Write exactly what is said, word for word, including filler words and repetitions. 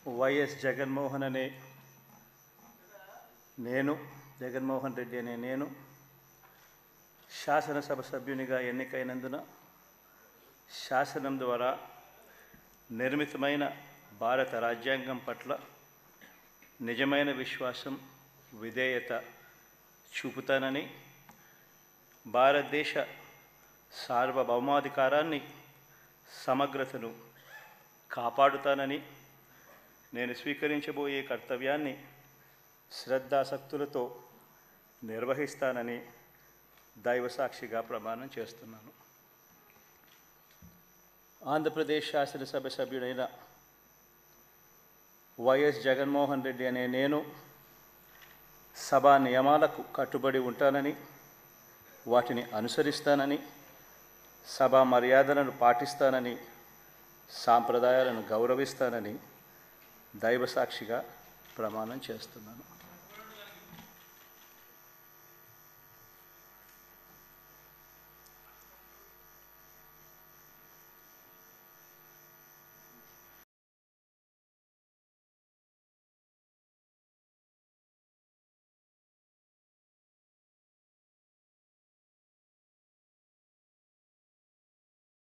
YS Jaganmohan అనే నేను జగన్మోహన్ రెడ్డి అనే నేను శాసనసభ సభ్యునిగా ఎన్నికైనందున శాసనం ద్వారా నిర్మితమైన భారత రాజ్యాంగం పట్ల నిజమైన విశ్వాసం విధేయత చూపుతానని, భారతదేశ సార్వభౌమాధికారాన్ని సమగ్రతను కాపాడుతానని, నేను స్వీకరించబోయే కర్తవ్యాన్ని శ్రద్ధాసక్తులతో నిర్వహిస్తానని దైవసాక్షిగా ప్రమాణం చేస్తున్నాను. ఆంధ్రప్రదేశ్ శాసనసభ సభ్యుడైన వైఎస్ జగన్మోహన్ రెడ్డి అనే నేను సభా నియమాలకు కట్టుబడి ఉంటానని, వాటిని అనుసరిస్తానని, సభా మర్యాదలను పాటిస్తానని, సాంప్రదాయాలను గౌరవిస్తానని దైవసాక్షిగా ప్రమాణం చేస్తున్నాను.